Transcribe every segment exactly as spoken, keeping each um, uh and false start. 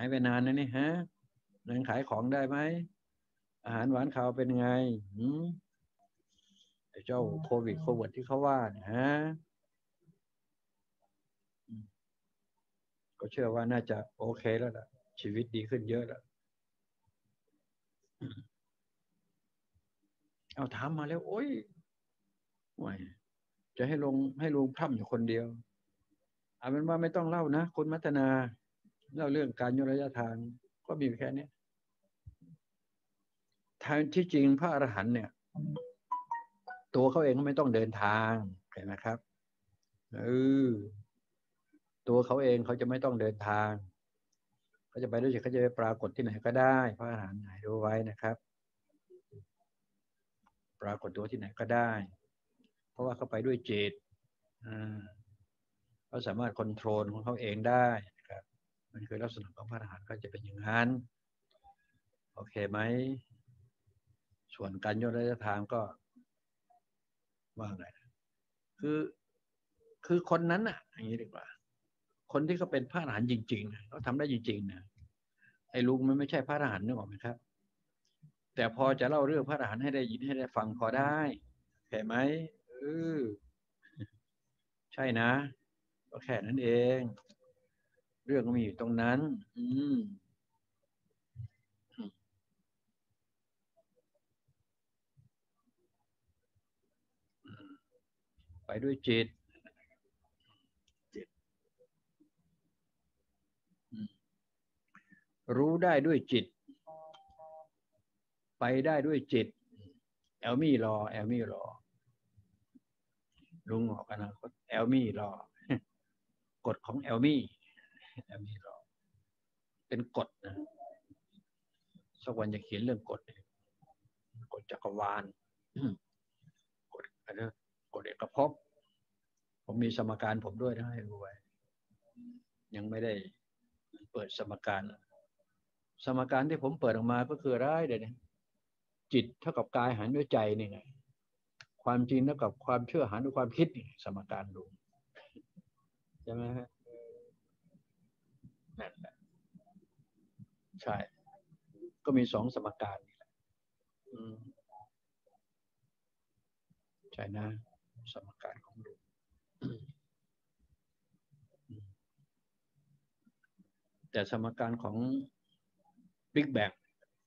ายไปนานนะนี่ฮะยังขายของได้ไหมอาหารหวานข้าวเป็นไงหืมไอ้เจ้าโควิดโควิดที่เขาว่าเนี่ยฮะก็เชื่อว่าน่าจะโอเคแล้วล่ะชีวิตดีขึ้นเยอะแล้วเอาถามมาแล้วโอ้ยห่วยจะให้ลงให้ลุงพร่ำอยู่คนเดียวเอาเป็นว่าไม่ต้องเล่านะคุณมัฒนาเล่าเรื่องการยกระยะทางก็มีแค่นี้ทางที่จริงพระอรหันต์เนี่ยตัวเขาเองก็ไม่ต้องเดินทางเห็นไหมครับเออตัวเขาเองเขาจะไม่ต้องเดินทางเขาจะไปด้วยจิตเขาจะไปปรากฏที่ไหนก็ได้พระอรหันต์ไหนดูไว้นะครับปรากฏตัวที่ไหนก็ได้เพราะว่าเขาไปด้วยจิตอ่าเขาสามารถคอนโทรลของเขาเองได้นะครับมันคือลักษณะของพระอรหันต์ก็จะเป็นอย่างนั้นโอเคไหมส่วนการยกระยะทางก็ว่าไงคือคือคนนั้นอ่ะอย่างนี้ดีกว่าคนที่เขาเป็นพระอรหันต์จริงๆเขาทำได้จริงๆนะไอ้ลุงมันไม่ใช่พระอรหันต์นึกออกไหมครับแต่พอจะเล่าเรื่องพระอรหันต์ให้ได้ยินให้ได้ฟังพอได้เห็นไหมเออใช่นะก็แค่นั้นเองเรื่องก็มีอยู่ตรงนั้นอืมไปด้วยจิตจิตรู้ได้ด้วยจิตไปได้ด้วยจิตแอลมี่รอแอลมี่รอลุงบอกกันนะแอลมี่รอกฎของแอลมี่แอลมี่รอเป็นกฎนะสักวันจะเขียนเรื่องกฎกฎจักรวาลกฎอะไรกฎเอกภพผมมีสมการผมด้วยนะให้รู้ไว้ยังไม่ได้เปิดสมการสมการที่ผมเปิดออกมาก็คืออะไรเดี๋ยวนี้จิตเท่ากับกายหารด้วยใจนี่ไงความจริงเท่ากับความเชื่อหารด้วยความคิดนี่สมการดูใช่ไหมฮะนั่นแหละใช่ก็มีสองสมการนี่แหละใช่นะสมการของดูแต่สมการของบิ๊กแบง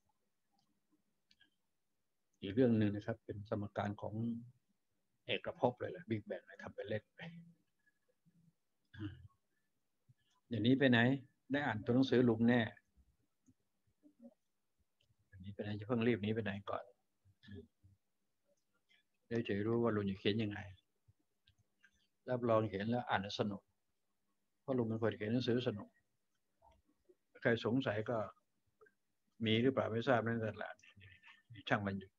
อีกเรื่องหนึ่งนะครับเป็นสมการของเอกภพเลยแหละบิ๊กแบงทำไปเล่นไปเดี๋ยวนี้ไปไหนได้อ่านตัวหนังสือลุงแน่เดี๋ยวนี้ไปไหนจะเพิ่งรีบนี้ไปไหนก่อนเดี๋ยวจะรู้ว่าลุงจะเขียนยังไงรับรองเขียนแล้วอ่านสนุกเพราะลุงเป็นคนเขียนหนังสือสนุกใครสงสัยก็มีหรือเปล่าไม่ทราบนั่นแหละช่างมันอยู่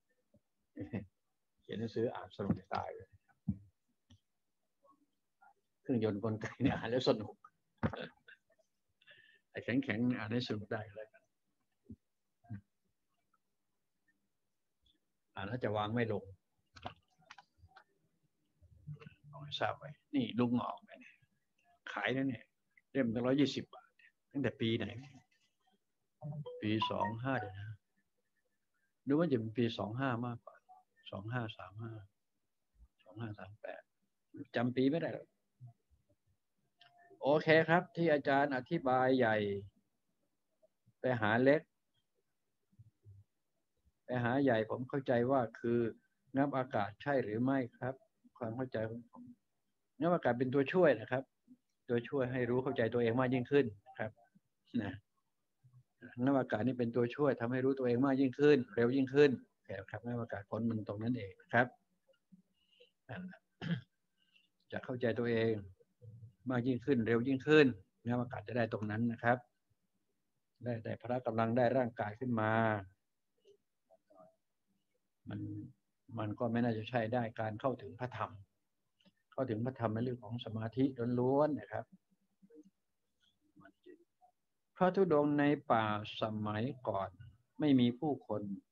เขียนหนังสืออ่านสนุกตายเลยเครื่องยนต์กลไกเนี่ยอ่านแล้วสนุกไอ้แข็งๆอ่านให้สนุกได้เลยอ่านแล้วจะวางไม่ลงเอาให้ทราบไว้นี่ลุงออกไปขายแล้วเนี่ยเล่มตั้งร้อยยี่สิบบาทตั้งแต่ปีไหนปีสองห้าเดี๋ยวนะหรือว่าจะเป็นปีสองห้ามากกว่าสองห้าสามห้าสองห้าสามแปดจำปีไม่ได้แล้วโอเคครับที่อาจารย์อธิบายใหญ่ไปหาเล็กไปหาใหญ่ผมเข้าใจว่าคืองับอากาศใช่หรือไม่ครับความเข้าใจของผมงับอากาศเป็นตัวช่วยนะครับตัวช่วยให้รู้เข้าใจตัวเองมากยิ่งขึ้นครับนะงับอากาศนี่เป็นตัวช่วยทำให้รู้ตัวเองมากยิ่งขึ้นเร็วยิ่งขึ้นครับงับอากาศผลมันตรงนั้นเองครับจะเข้าใจตัวเองมากยิ่งขึ้นเร็วยิ่งขึ้นงับอากาศจะได้ตรงนั้นนะครับได้ได้พละกำลังได้ร่างกายขึ้นมามันมันก็ไม่น่าจะใช่ได้การเข้าถึงพระธรรมเข้าถึงพระธรรมในเรื่องของสมาธิล้วนๆนะครับพระธุดงค์ในป่าสมัยก่อนไม่มีผู้คน